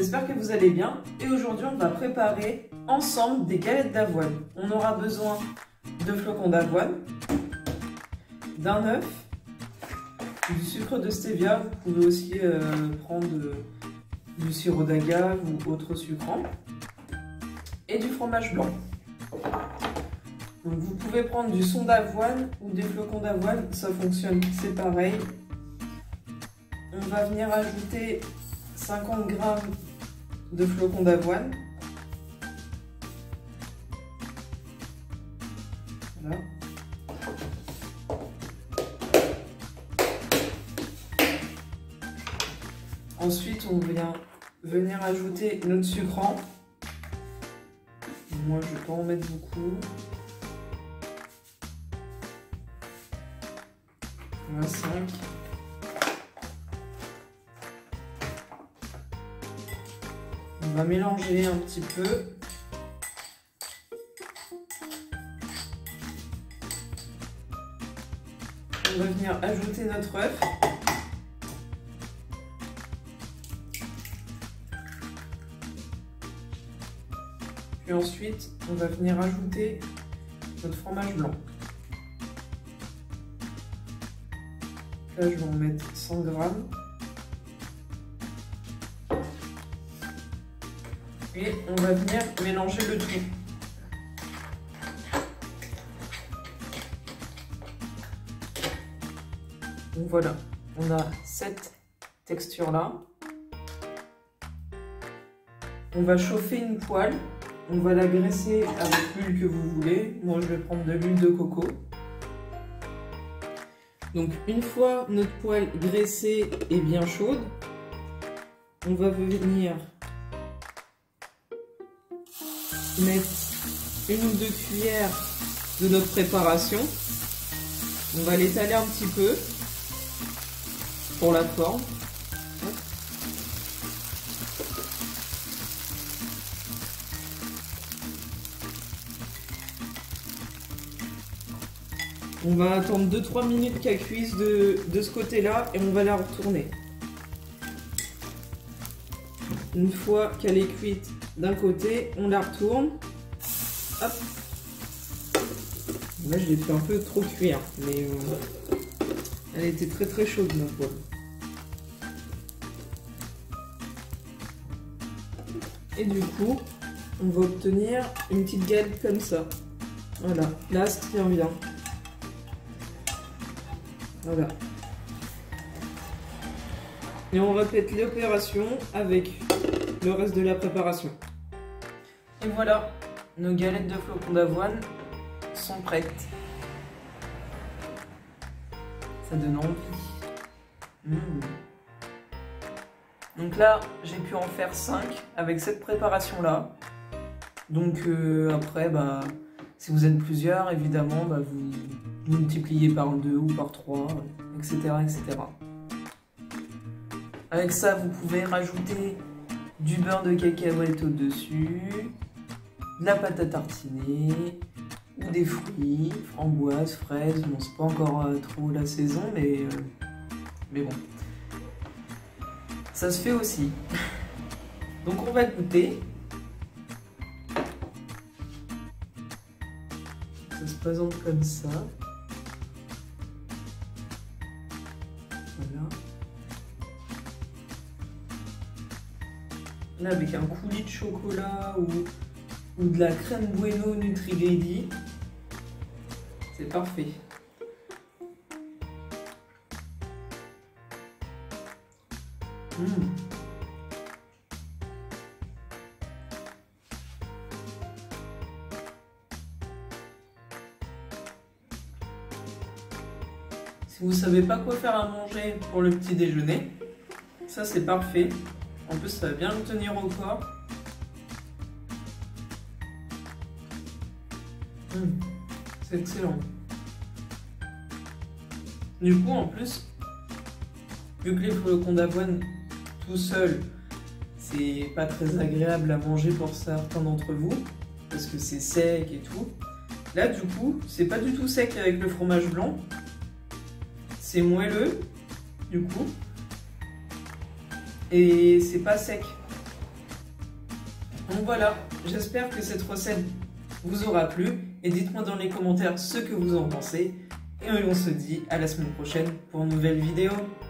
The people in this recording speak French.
j'espère que vous allez bien et aujourd'hui on va préparer ensemble des galettes d'avoine. On aura besoin de flocons d'avoine, d'un œuf, du sucre de stevia, vous pouvez aussi prendre du sirop d'agave ou autre sucrant, et du fromage blanc. Donc vous pouvez prendre du son d'avoine ou des flocons d'avoine, ça fonctionne, c'est pareil. On va venir ajouter 50 g de flocons d'avoine. Voilà. Ensuite, on vient venir ajouter notre sucrant. Moi, je ne vais pas en mettre beaucoup. On a 5. On va mélanger un petit peu. On va venir ajouter notre œuf. Puis ensuite, on va venir ajouter notre fromage blanc. Là, je vais en mettre 100 g. Et on va venir mélanger le tout. Donc voilà, on a cette texture-là. On va chauffer une poêle. On va la graisser avec l'huile que vous voulez. Moi, je vais prendre de l'huile de coco. Donc, une fois notre poêle graissée et bien chaude, on va venir mettre 1 ou 2 cuillères de notre préparation. On va l'étaler un petit peu pour la forme. On va attendre 2-3 minutes qu'elle cuise de ce côté-là et on va la retourner. Une fois qu'elle est cuite d'un côté, on la retourne. Hop. Là, je l'ai fait un peu trop cuire, mais elle était très très chaude, ma poêle. Et du coup, on va obtenir une petite galette comme ça. Voilà, là, ça tient bien. Voilà. Et on répète l'opération avec le reste de la préparation. Et voilà, nos galettes de flocons d'avoine sont prêtes. Ça donne envie. Donc là, j'ai pu en faire 5 avec cette préparation-là. Donc après, si vous êtes plusieurs, évidemment, vous multipliez par 2 ou par 3, etc., etc. Avec ça, vous pouvez rajouter du beurre de cacahuète au-dessus, de la pâte à tartiner, ou des fruits, framboises, fraises. Bon, c'est pas encore trop la saison, mais bon. Ça se fait aussi. Donc on va goûter. Ça se présente comme ça. Voilà. Là, avec un coulis de chocolat ou de la crème Bueno Nutri-Grady, c'est parfait. Si vous savez pas quoi faire à manger pour le petit déjeuner, ça c'est parfait. En plus, ça va bien le tenir au corps. C'est excellent. Du coup, en plus, vu que les flocons d'avoine tout seuls, c'est pas très agréable à manger pour certains d'entre vous, parce que c'est sec et tout. Là, du coup, c'est pas du tout sec avec le fromage blanc. C'est moelleux, du coup. Et c'est pas sec. Donc voilà, j'espère que cette recette vous aura plu et dites-moi dans les commentaires ce que vous en pensez. Et on se dit à la semaine prochaine pour une nouvelle vidéo.